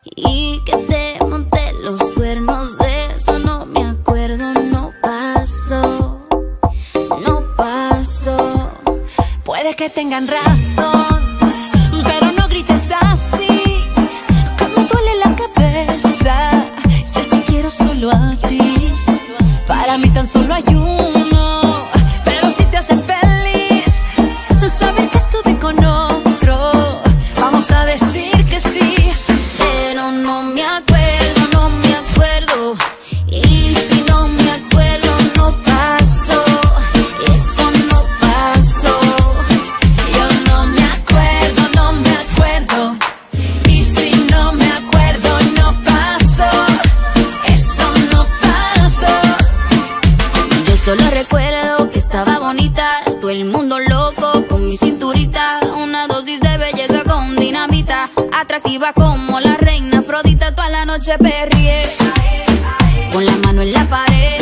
y que te monté los cuernos. De eso no me acuerdo, no pasó, no pasó. Puede que tengan razón, pero no grites así, que me duele la cabeza. Yo te quiero solo a ti, para mí tan solo hay uno. Pero si te hace feliz saber que estuve con otro, vamos a decir que sí. Pero no me acuerdo, no me acuerdo, y si no me acuerdo no pasó, eso no pasó. Yo no me acuerdo, no me acuerdo, y si no me acuerdo no pasó, eso no pasó. Yo solo recuerdo que estaba bonita, todo el mundo loco con mi cinturita, una dosis de belleza con dinamita, atractiva como la reina Afrodita. Toda la noche perrié, con la mano en la pared,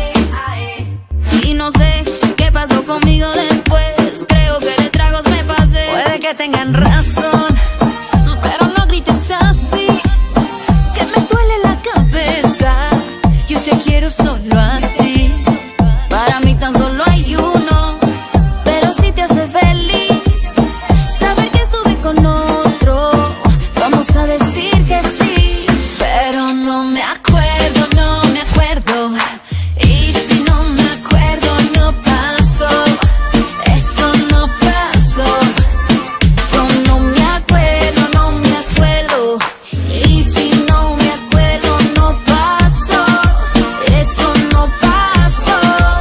y no sé qué pasó conmigo después, creo que de tragos me pasé. Puede que tengan razón, pero no grites así, que me duele la cabeza. Yo te quiero solo a ti, Para mí tan solo hay uno, pero si te hace feliz saber que estuve con otro, vamos a decir que sí. pero no me acuerdo, no me acuerdo, y si no me acuerdo no pasó, eso no pasó. Yo no me acuerdo, no me acuerdo, y si no me acuerdo no pasó, eso no pasó.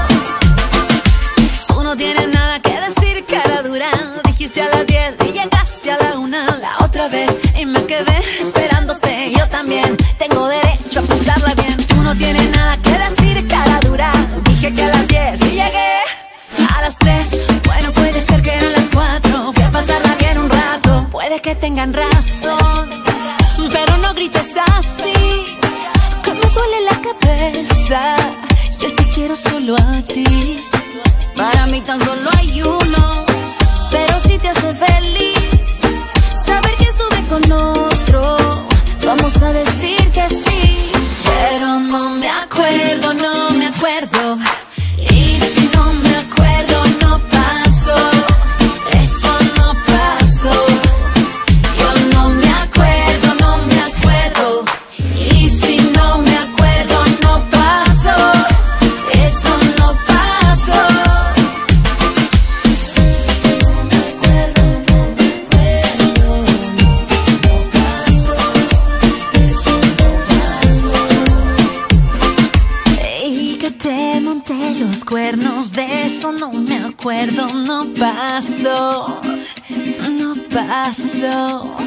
Tú no tienes nada que decir, cara dura. Dijiste a las 10 y llegaste a la 1 la otra vez, y me quedé esperándote. Yo también tengo derecho a pasarla bien. Tú no tienes nada que decir, cara dura. Dije que a las 10 y llegué a las 3. Bueno, puede ser que eran las 4. Fui a pasarla bien un rato. Puede que tengan razón, pero no grites así, que me duele la cabeza. Yo te quiero solo a ti. Para mí tan solo hay uno, pero si te hace feliz saber que estuve con otro, vamos a decir que sí. Pero no me acuerdo, no me acuerdo, y si no me acuerdo no pasó, eso no pasó. Yo no me acuerdo, no me acuerdo, y si no me acuerdo no pasó, eso no pasó. Y que te monté los cuernos, de eso no me acuerdo, no pasó, no pasó.